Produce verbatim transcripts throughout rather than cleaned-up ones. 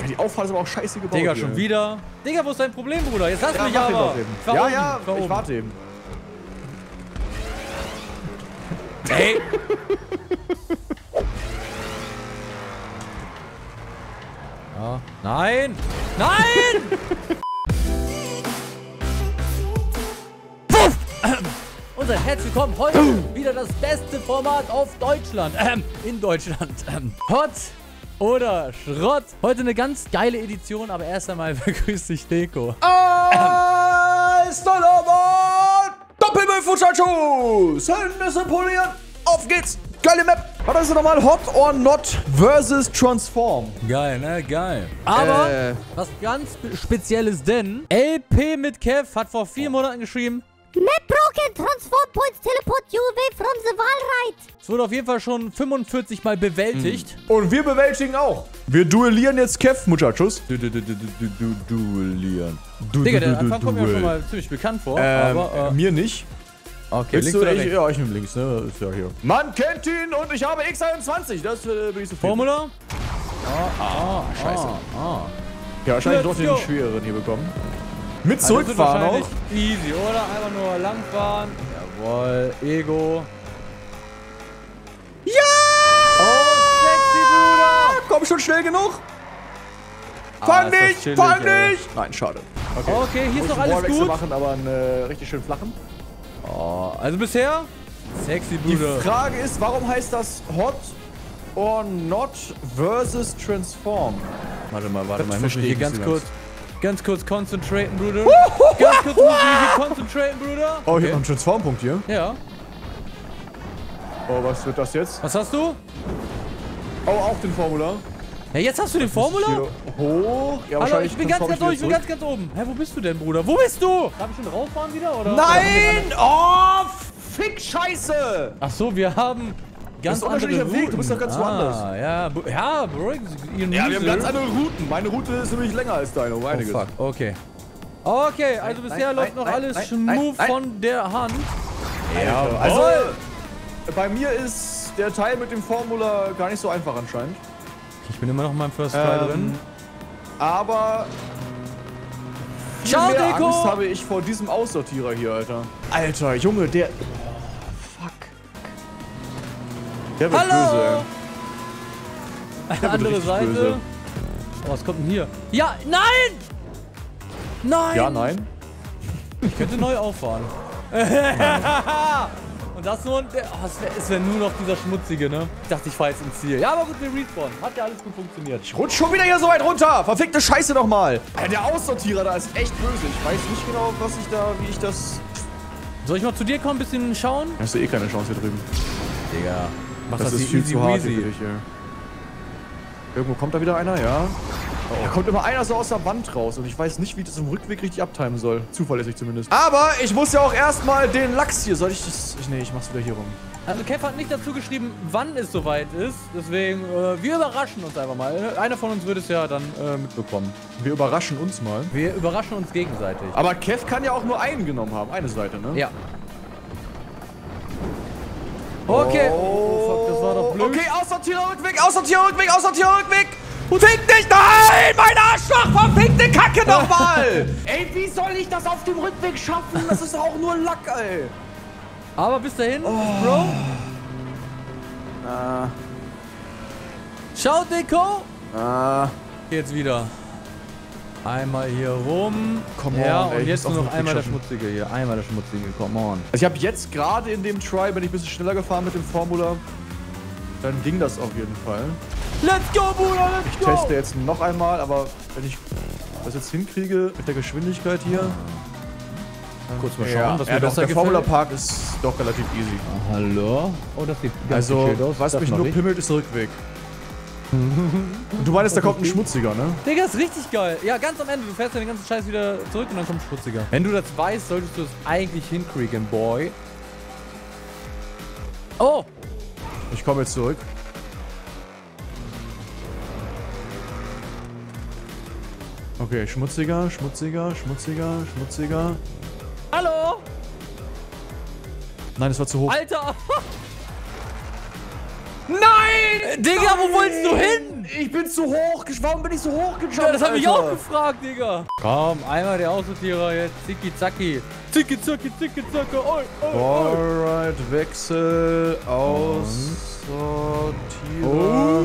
Die Auffahrt ist aber auch scheiße gebaut. Digga, hier. schon wieder. Digga, wo ist dein Problem, Bruder? Jetzt lass Ja, mich mach den aber. doch eben. Fahr Ja, oben, ja, fahr ich oben. warte eben. Ey! Ja. Nein! Nein! Puff! Und seid herzlich willkommen heute wieder das beste Format auf Deutschland. Ähm, in Deutschland. Ähm, Hot oder Schrott. Heute eine ganz geile Edition, aber erst einmal begrüßt dich Deko. Alles Doppelmann! Doppelmüll Futschatschuss! Hände polieren! Auf geht's! Geile Map! Was ist denn nochmal? Hot or Not versus Transform. Geil, ne? Geil. Aber Äh. was ganz Spezielles, denn L P mit Kev hat vor vier Monaten geschrieben, Map broken, transform points, teleport you away from the Walride. es wurde auf jeden Fall schon fünfundvierzig Mal bewältigt. Und wir bewältigen auch. Wir duellieren jetzt Kev, Muchachos. Du, du, du, du, du, du, duellieren. Du, Digga, du, der du, Anfang du, kommt mir duel. schon mal ziemlich bekannt vor, Ähm, aber, äh, mir nicht. okay, Willst links du, oder ich, rechts? ja, ich nehme links, ne? Ist ja hier. Man kennt ihn und ich habe X einundzwanzig. Das äh, bin ich so viel. Formula? Ah, ah, scheiße. Ah, ah. Ja, wahrscheinlich Let's doch den go. schwereren hier bekommen. Mit Also das wird zurückfahren wahrscheinlich auch. Easy, oder? Einfach nur langfahren. Jawohl, Ego. Ja! Oh, sexy, Bruder! Komm schon schnell genug. Ah, Fang ist das nicht, chillig, fang ey. nicht. Nein, schade. Okay, hier ist Muss noch einen alles Wallwechsel gut. machen, aber einen äh, richtig schön flachen. Oh, also bisher sexy, Die Bruder. Frage ist, warum heißt das Hot or Not versus Transform? Warte mal, warte mal. Ich muss mich verstehe hier ich ganz nicht kurz, ganz. ganz kurz concentraten, Bruder. Ganz kurz muss ich mich hier concentraten, Bruder. Oh, ich Okay. hab noch einen Transform-Punkt hier. Ja. Oh, was wird das jetzt? Was hast du? Oh, auch den Formular. Ja, jetzt hast du den Formula? Hier hoch. Ja, Hallo, wahrscheinlich ich bin ganz, transform ganz oben, ich bin wieder ganz, ganz oben. Hä, wo bist du denn, Bruder? Wo bist du? Darf ich schon rausfahren wieder, oder? Nein! Oh, fick Scheiße! Ach so, wir haben ganz ist ein andere unterschiedlicher Routen. Weg, du bist doch ganz ah, woanders. Ja, Bu- ja, Bro, ihren Ja, wir haben User. ganz andere Routen. Meine Route ist nämlich länger als deine, um Oh, einiges. fuck, okay. Okay, also Nein, bisher nein, läuft noch nein, alles nein, smooth nein, nein. von der Hand. Ja, also Jawohl. bei mir ist der Teil mit dem Formular gar nicht so einfach anscheinend. Ich bin immer noch in meinem First Try Ähm, drin. Aber viel Ciao, mehr Deko. Angst habe ich vor diesem Aussortierer hier, Alter. Alter, Junge, der... Oh, fuck. Der wird Hallo! böse, ey. Andere richtig Seite. böse. Oh, was kommt denn hier? Ja, nein! Nein! Ja, nein. Ich könnte neu auffahren. Und das nur... Oh, es wäre wär nur noch dieser schmutzige, ne? Ich dachte, ich fahre jetzt ins Ziel. Ja, aber gut, wir respawnen. Hat ja alles gut funktioniert. Ich rutsch schon wieder hier so weit runter. Verfickte Scheiße nochmal. Der Aussortierer da ist echt böse. Ich weiß nicht genau, was ich da, wie ich das... Soll ich mal zu dir kommen, ein bisschen schauen? Da hast du eh keine Chance hier drüben. Digga. Mach Das, das, ist hier viel easy zu hart weasy. hier für dich, ey. Irgendwo kommt da wieder einer, ja. Da kommt immer einer so aus der Wand raus und ich weiß nicht, wie ich das im Rückweg richtig abtimen soll. Zuverlässig zumindest. Aber ich muss ja auch erstmal den Lachs hier. Soll ich das... Ich, nee, ich mach's wieder hier rum. Also Kev hat nicht dazu geschrieben, wann es soweit ist. Deswegen, äh, wir überraschen uns einfach mal. Einer von uns wird es ja dann äh, mitbekommen. Wir überraschen uns mal. Wir überraschen uns gegenseitig. Aber Kev kann ja auch nur einen genommen haben. Eine Seite, ne? Ja. Okay. Oh, fuck, das war doch blöd. Okay, Aussortierer, Rückweg, Aussortierer, Rückweg, Aussortierer, Rückweg. Fick dich! Nein! Mein Arschloch! Verfickte Kacke nochmal! Ey, wie soll ich das auf dem Rückweg schaffen? Das ist auch nur Lack, ey. Aber bis dahin, Bro. Ah, Ciao, Deko. ah. Jetzt wieder. Einmal hier rum. Come ja, on, ey, und ich jetzt muss nur auf noch den einmal der Rückweg Schmutzige hier. Einmal der Schmutzige, come on. Also ich habe jetzt gerade in dem Try, bin ich ein bisschen schneller gefahren mit dem Formula. Dann ging das auf jeden Fall. Let's go, Bruder, let's Ich go. teste jetzt noch einmal, aber wenn ich das jetzt hinkriege mit der Geschwindigkeit hier. Kurz mal schauen, Ja, was ja mir doch, besser der Formula gefällt. Park ist doch relativ easy. Hallo? Oh, das sieht ganz Also, gechillt aus. was Das mich mach nur ich. pimmelt, ist der Rückweg. Und du meinst, da kommt ein schmutziger, ne? Digga, ist richtig geil. Ja, ganz am Ende. Du fährst ja den ganzen Scheiß wieder zurück und dann kommt Schmutziger. Wenn du das weißt, solltest du es eigentlich hinkriegen, Boy. Oh! Ich komme jetzt zurück. Okay, schmutziger, schmutziger, schmutziger, schmutziger. Hallo! Nein, das war zu hoch. Alter! Nein! Digga, wo wolltest du hin? Ich bin zu hoch. Warum bin ich so hoch gejumpt, Ja, das hab ich Alter? auch gefragt, Digga. Komm, einmal der Aussortierer jetzt. Zicki zacki. Zicki zacki, zicki zacki. Oi, oi, oi. Alright, Wechsel, Aussortierer. Oh.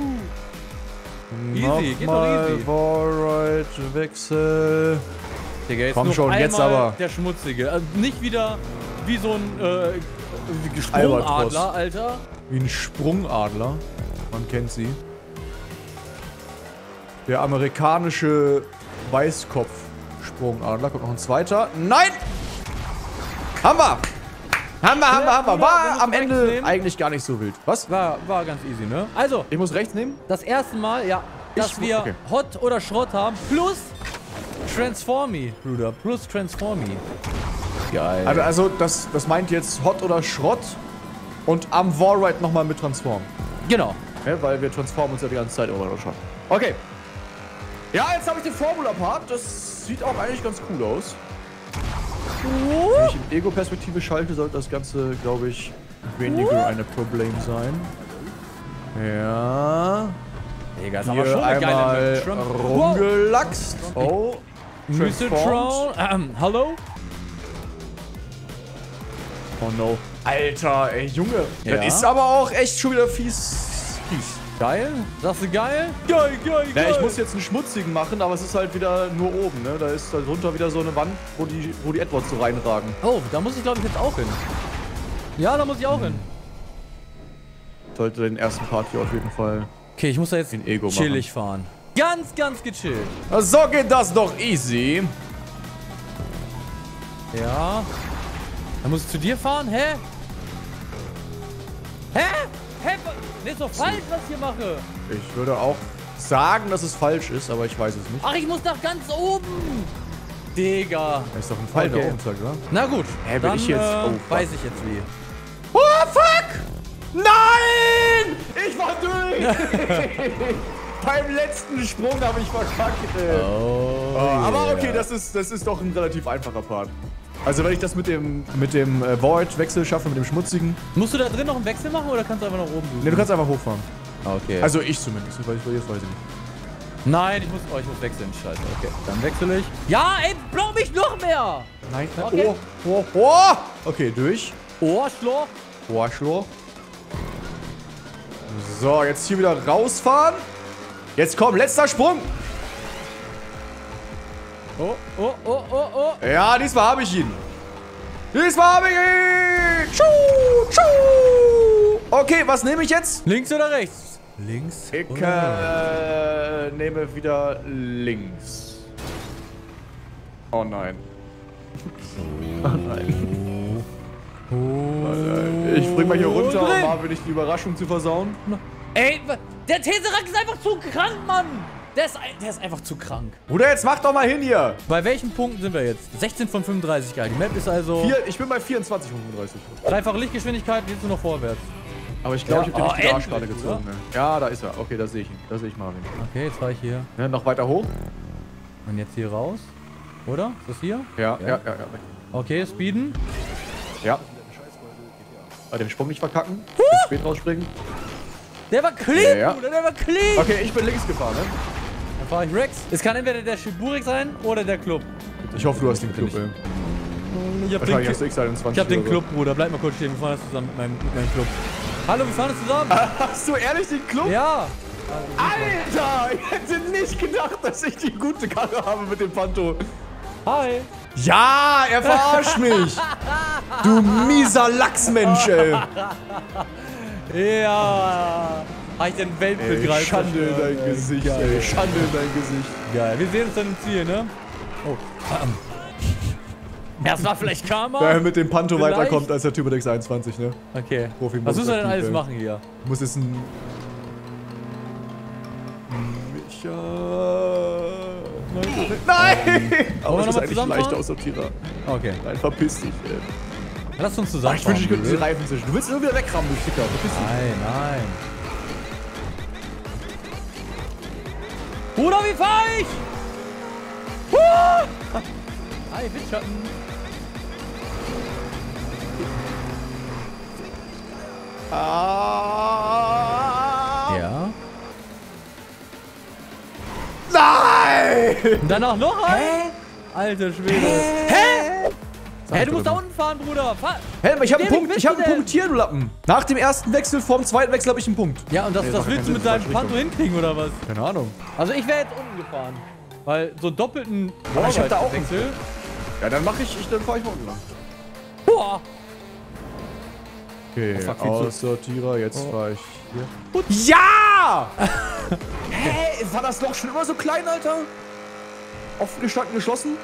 Easy, geht doch easy. Alright, Wechsel. Digga, jetzt Komm noch schon, jetzt einmal aber. Der Schmutzige. Also nicht wieder wie so ein äh, Albatros. Sprungadler, Alter. Wie ein Sprungadler. Man kennt sie. Der amerikanische Weißkopf-Sprungadler. Kommt noch ein zweiter. Nein! Haben wir! Haben wir, haben wir, haben wir. War am Ende eigentlich gar nicht so wild. Was? War, war ganz easy, ne? Also, Ich muss rechts nehmen? das erste Mal, ja, dass Ich- wir okay. Hot oder Schrott haben, plus Transformi, Bruder, plus Transformi. Geil. Also, also das, das meint jetzt Hot oder Schrott und am Wallride nochmal mit Transform. Genau. Ja, weil wir transformen uns ja die ganze Zeit over oder schon. Okay. Ja, jetzt habe ich den Formula-Part. Das sieht auch eigentlich ganz cool aus. Wenn ich in Ego-Perspektive schalte, sollte das Ganze, glaube ich, weniger ein Problem sein. Ja. Digga, ist Hier aber schon eine geile einmal Trump. rumgelaxt. Oh. Mister transformed. Troll, ähm, hallo? Oh no. Alter, ey, Junge. Ja? Das ist aber auch echt schon wieder fies. Fies. Geil? Sagst du geil? Geil, geil, Ja, ich muss jetzt einen schmutzigen machen, aber es ist halt wieder nur oben, ne? Da ist da drunter wieder so eine Wand, wo die, wo die Edwards so reinragen. Oh, da muss ich glaube ich jetzt auch hin. Ja, da muss ich auch hin. Sollte den ersten Part hier auf jeden Fall. Okay, ich muss da jetzt Den Ego chillig fahren. Ganz, ganz gechillt. Na, so geht das doch easy. Ja. Dann muss ich zu dir fahren? Hä? Hä? Hä? Nee, ist doch falsch, was ich hier mache. Ich würde auch sagen, dass es falsch ist, aber ich weiß es nicht. Ach, ich muss nach ganz oben. Digga. Da ist doch ein Fall Okay. da oben, sag, oder? Na gut. Hä, bin dann, ich jetzt- Äh, oh, fuck. weiß ich jetzt wie. Oh, fuck! Nein! Ich war durch! Beim letzten Sprung habe ich verkackt, ey. Oh, Aber okay, das ist, das ist doch ein relativ einfacher Part. Also wenn ich das mit dem, mit dem äh, Void-Wechsel schaffe, mit dem schmutzigen. Musst du da drin noch einen Wechsel machen oder kannst du einfach nach oben Ne, du kannst einfach hochfahren. Okay. Also ich zumindest, ich weiß, jetzt weiß ich nicht. Nein, ich muss, oh, ich muss wechseln. Scheiße. Okay, dann wechsle ich. Ja, ey, block mich noch mehr. Nein, Okay. oh, oh, oh! Okay, durch. Ohrschloch. Ohrschloch. So, jetzt hier wieder rausfahren. Jetzt komm, letzter Sprung. Oh, oh, oh, oh, oh. Ja, diesmal habe ich ihn. Diesmal habe ich ihn. Tschu, tschu. Okay, was nehme ich jetzt? Links oder rechts? Links. Ich äh, nehme wieder links. Oh nein. Oh nein. Oh nein. Ich spring mal hier runter, um drin. mal will ich die Überraschung zu versauen. Ey, wa- der Tesseract ist einfach zu krank, Mann. Der ist, ein- der ist einfach zu krank. Bruder, jetzt mach doch mal hin hier. Bei welchen Punkten sind wir jetzt? sechzehn von fünfunddreißig, geil. Die Map ist also Vier, ich bin bei vierundzwanzig von fünfunddreißig. dreifache Lichtgeschwindigkeit, jetzt nur noch vorwärts. Aber ich glaube, Ja. ich habe die Oh, richtige endlich, Arschkarte gezogen. oder? Ne? Ja, da ist er. Okay, da sehe ich ihn. Da sehe ich Marvin. Okay, jetzt fahre ich hier. Ne, noch weiter hoch. Und jetzt hier raus. Oder? Ist das hier? Ja, ja, ja, ja. Okay, speeden. Ja. Bei dem Sprung nicht verkacken. Huh! Spät rausspringen. Der war clean, Ja, ja. Bruder, der war clean. Okay, ich bin links gefahren, ne? Dann fahre ich Rex. Es kann entweder der Shiburik sein oder der Club. Ich hoffe, du hast den Club, ich. ey. Ich hab Wahrscheinlich den, hast du X einundzwanzig. ich hab den oder Club, Bruder. Bleib mal kurz stehen. Wir fahren das zusammen mit meinem, mit meinem Club. Hallo, wir fahren das zusammen. So. Hast du ehrlich den Club? Ja. Alter, ich hätte nicht gedacht, dass ich die gute Karre habe mit dem Panto. Hi. Ja, er verarscht mich. Du mieser Lachsmensch, ey. Ja. Habe ich den ey Weltbegriff. Schande in dein Gesicht, ey. Schande in dein Gesicht. Geil. Wir sehen uns dann im Ziel, ne? Oh. Ähm. Das war vielleicht Karma? Wer mit dem Panto Vielleicht. weiterkommt als der Typ mit X einundzwanzig, ne? Okay. Profi Was müssen wir denn aktiv, alles ey. machen hier? Muss jetzt ein... Micha... Nein! Aber wir es ist noch mal eigentlich zusammenfahren? leicht Aussortierer. Okay. Nein, verpiss dich, ey. Lass uns Ach, zusammen. ich wünschte, ich könnte diese Reifen zwischen. Du willst nur wieder wegrammen, du Ficker. Verpiss dich. Nein, nein. Bruder, wie fahr ich? Huh! Hi, Windschatten. Ah. Ja. Und danach noch ein? Hä? Alter Schwede. Hä? Hä, hey, du musst da unten fahren, Bruder. Fahr. Hä, hey, ich hab einen Dem Punkt, ich hab einen Punkt hier, du Lappen. Nach dem ersten Wechsel, vorm zweiten Wechsel habe ich einen Punkt. Ja, und das, nee, das willst du mit deinem Panto hinkriegen, oder was? Keine Ahnung. Also ich wäre jetzt unten gefahren. Weil so einen doppelten Boah, ich hab da auch Wechsel. Ja, dann mache ich, ich, dann fahre ich mal unten lang. Boah. Okay, oh, fuck, Aussortierer, jetzt oh. fahre ich hier. Gut. Ja! Hä, war das Loch schon immer so klein, Alter? Offen gestanden, geschlossen?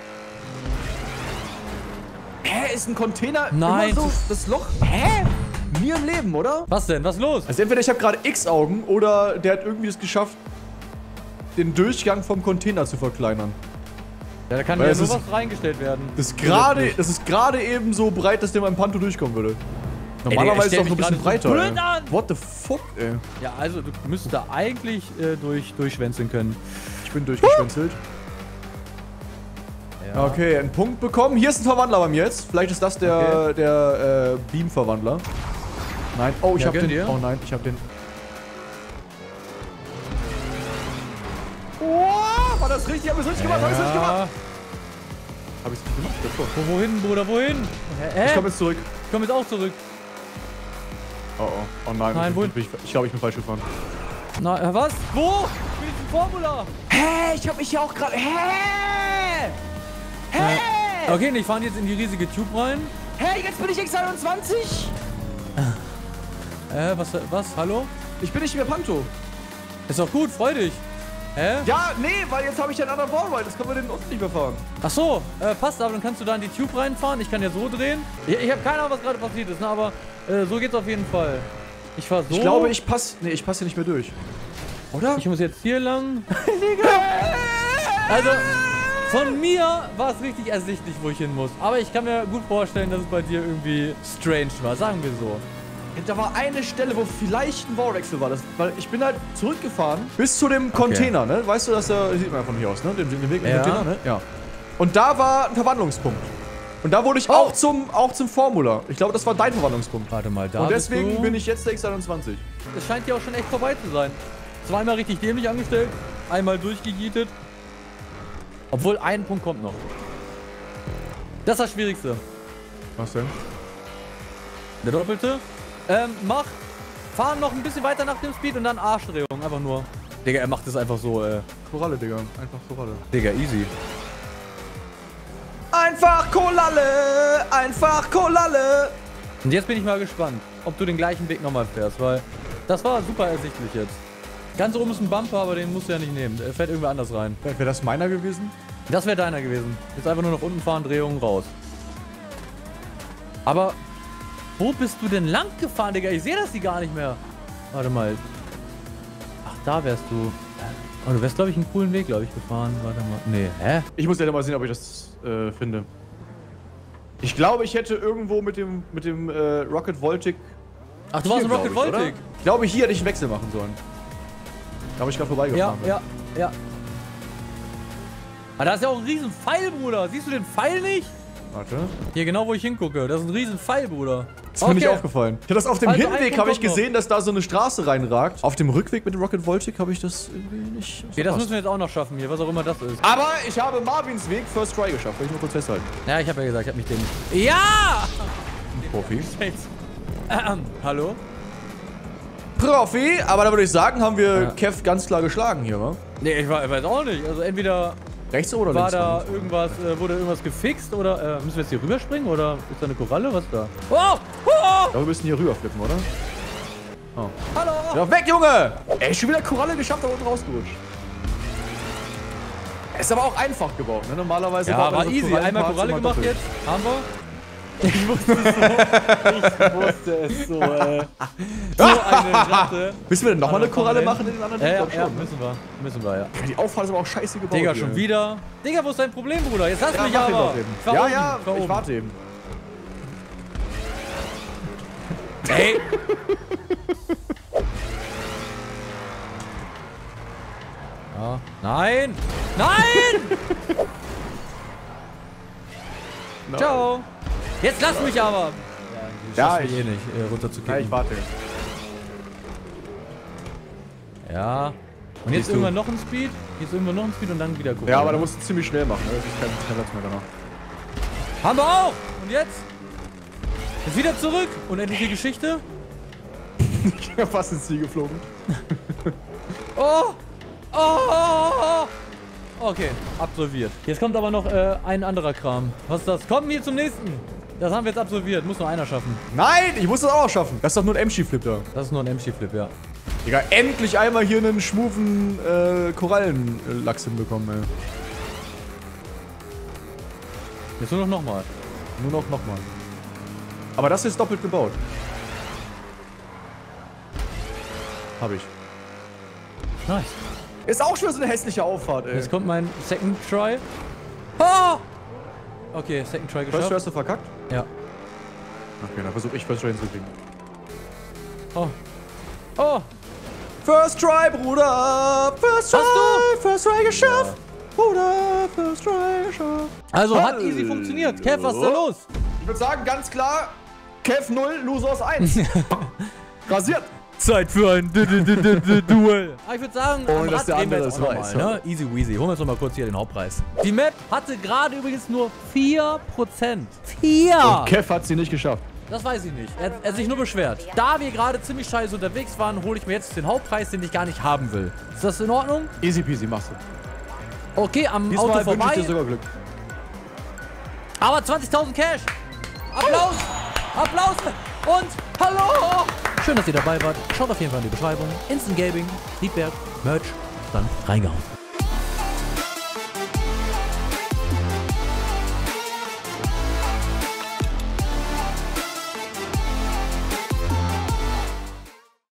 Hä, ist ein Container Nein. immer so das Loch? Hä? Nie im Leben, oder? Was denn? Was ist los? Also entweder ich habe gerade X-Augen oder der hat irgendwie es geschafft, den Durchgang vom Container zu verkleinern. Ja, da kann ja nur was reingestellt werden. Das ist gerade, das ist gerade eben so breit, dass der mal im Panto durchkommen würde. Normalerweise ist es auch noch ein bisschen breiter. Blöd an. What the fuck, ey? Ja, also du müsstest da eigentlich äh, durch, durchschwänzeln können. Ich bin durchgeschwänzelt. Ja. Okay, einen Punkt bekommen. Hier ist ein Verwandler bei mir jetzt. Vielleicht ist das der, okay. der äh, Beam-Verwandler. Nein. Oh, ich ja, hab den. Dir. Oh nein, ich hab den. Oh, war das richtig? Hab ich's richtig gemacht? Ja. Hab ich's richtig gemacht? Hab ich's nicht gemacht? Wo, wohin, Bruder? Wohin? Hä? Ich komm jetzt zurück. Ich komm jetzt auch zurück. Oh oh. Oh nein. Nein, ich, wohin? Ich, ich glaube, ich bin falsch gefahren. Na, was? Wo? Ich bin jetzt im Formula. Hä? Ich hab mich hier auch gerade. Hä? Hä? Äh, okay, ich fahre jetzt in die riesige Tube rein. Hä? Jetzt bin ich X einundzwanzig? Äh, was, was? Hallo? Ich bin nicht mehr Panto. Ist doch gut, freu dich. Hä? Ja, nee, weil jetzt habe ich einen anderen Wallride. Das können wir den unten nicht mehr fahren. Ach so, äh, passt, aber dann kannst du da in die Tube reinfahren. Ich kann ja so drehen. Ich, ich habe keine Ahnung, was gerade passiert ist, ne, aber äh, so geht's auf jeden Fall. Ich fahr so. Ich glaube, ich passe. Nee, ich passe hier nicht mehr durch. Oder? Ich muss jetzt hier lang. Also, von mir war es richtig ersichtlich, wo ich hin muss. Aber ich kann mir gut vorstellen, dass es bei dir irgendwie strange war. Sagen wir so. Da war eine Stelle, wo vielleicht ein Wallwechsel war. Das, weil ich bin halt zurückgefahren bis zu dem Container, okay. ne? Weißt du, dass der. Sieht man von hier aus, ne? Den, den Weg im ja. Container, ne? Ja. Und da war ein Verwandlungspunkt. Und da wurde ich oh. auch zum auch zum Formula. Ich glaube, das war dein Verwandlungspunkt. Warte mal, da. Und deswegen bin ich jetzt der X einundzwanzig. Das scheint ja auch schon echt vorbei zu sein. Zweimal richtig dämlich angestellt, einmal durchgegietet. Obwohl, ein Punkt kommt noch. Das ist das Schwierigste. Was denn? Der doppelte. Ähm, mach. Fahren noch ein bisschen weiter nach dem Speed und dann Arschdrehung. Einfach nur. Digga, er macht das einfach so, äh. Koralle, Digga. Einfach Koralle. Digga, easy. Einfach Kolalle! Einfach Kolalle! Und jetzt bin ich mal gespannt, ob du den gleichen Weg nochmal fährst, weil das war super ersichtlich jetzt. Ganz oben ist ein Bumper, aber den musst du ja nicht nehmen. Er fährt irgendwer anders rein. Wäre das meiner gewesen? Das wäre deiner gewesen. Jetzt einfach nur nach unten fahren, Drehungen raus. Aber wo bist du denn lang gefahren, Digga? Ich sehe das hier gar nicht mehr. Warte mal. Ach, da wärst du. Oh, du wärst, glaube ich, einen coolen Weg, glaube ich, gefahren. Warte mal. Nee, hä? Ich muss ja mal sehen, ob ich das äh, finde. Ich glaube, ich hätte irgendwo mit dem mit dem äh, Rocket Voltic. Ach, du warst im Rocket Voltic? Ich glaube, hier hätte ich einen Wechsel machen sollen. Da habe ich gerade vorbeigefahren. Ja, ja, ja. Aber da ist ja auch ein riesen Pfeil, Bruder. Siehst du den Pfeil nicht? Warte. Hier, genau wo ich hingucke. Das ist ein riesen Pfeil, Bruder. Das ist mir nicht aufgefallen. Ich habe das auf dem also Hinweg habe ich gesehen, noch. dass da so eine Straße reinragt. Auf dem Rückweg mit dem Rocket Voltic habe ich das irgendwie nicht. Okay, das müssen wir jetzt auch noch schaffen hier, was auch immer das ist. Aber ich habe Marvins Weg First Try geschafft. Will ich nur kurz festhalten. Ja, ich habe ja gesagt, ich habe mich den. Ja! Profi. Ähm, hallo? Profi, aber da würde ich sagen, haben wir ja. Kev ganz klar geschlagen hier, wa? Nee, ich weiß auch nicht. Also entweder rechts oder war links? War da irgendwas, äh, wurde irgendwas gefixt oder äh, müssen wir jetzt hier rüberspringen oder ist da eine Koralle? Was ist da? Oh! Oh! Ja, wir müssen hier rüberflippen, oder? Oh. Hallo! Ja, weg, Junge! Ey, schon wieder Koralle geschafft, aber unten rausgerutscht. Ist aber auch einfach gebaut, ne? Normalerweise ja, war so easy. Einmal Koralle gemacht jetzt. Haben wir. Ich wusste es so. Ich wusste es so, ey. So eine Ratte. Müssen wir denn nochmal eine Koralle machen in den anderen? Ja, ja, ja, müssen wir. Müssen wir, ja. Die Auffahrt ist aber auch scheiße gebaut. Digga, schon wieder. Digga, wo ist dein Problem, Bruder? Jetzt lass ja, mich aber. Ja, ja, ja, ich oben. warte eben. Ey. Ja. Nein! Nein! No. Ciao! Jetzt lass mich aber! Ja, ich eh nicht, äh, runter zu kicken. Ja, ich warte. Ja. Und jetzt irgendwann noch ein Speed? Hier ist irgendwo noch ein Speed und dann wieder gucken. Ja, aber da musst du ziemlich schnell machen, ne? Das ist kein, kein Platz mehr danach. Haben wir auch! Und jetzt? Jetzt wieder zurück. Unendliche Geschichte. Ich bin fast ins Ziel geflogen. Oh! Oh! Oh! Oh! Okay, absolviert. Jetzt kommt aber noch äh, ein anderer Kram. Was ist das? Komm hier zum nächsten. Das haben wir jetzt absolviert. Muss nur einer schaffen. Nein, ich muss das auch noch schaffen. Das ist doch nur ein M-Ski-Flip da. Das ist nur ein M C-Flip, ja. Digga, endlich einmal hier einen schmufen äh, Korallenlachs hinbekommen, ey. Jetzt nur noch nochmal. Nur noch nochmal. Aber das ist doppelt gebaut. Hab ich. Nice. Ist auch schon so eine hässliche Auffahrt, ey. Jetzt kommt mein Second Try. Oh! Okay, Second Try First geschafft. Try hast du verkackt? Ja. Okay, dann versuche ich First Try hinzukriegen. Oh. Oh! First Try, Bruder! First Try! Hast du? First Try geschafft! Ja. Bruder, First Try geschafft! Also hat Hallo. easy funktioniert. Kev, was ist da los? Ich würde sagen, ganz klar, Kev null, Losers eins. Rasiert! Zeit für ein Duell. Ah, ich würde sagen, Ohne, am dass Rad der drehen wir andere jetzt es auch noch weiß, mal, ne? Easy weasy. Holen wir uns noch mal kurz hier den Hauptpreis. Die Map hatte gerade übrigens nur vier Prozent. vier! Und Kev hat sie nicht geschafft. Das weiß ich nicht. Er, er hat sich nur beschwert. Da wir gerade ziemlich scheiße unterwegs waren, hole ich mir jetzt den Hauptpreis, den ich gar nicht haben will. Ist das in Ordnung? Easy peasy, machst du. Okay, am Diesmal Auto wünsche ich vorbei. dir sogar Glück. Aber zwanzigtausend Cash. Applaus. Applaus. Und hallo. Schön, dass ihr dabei wart. Schaut auf jeden Fall in die Beschreibung. Instant Gaming, Triebwerk, Merch. Dann reingehauen.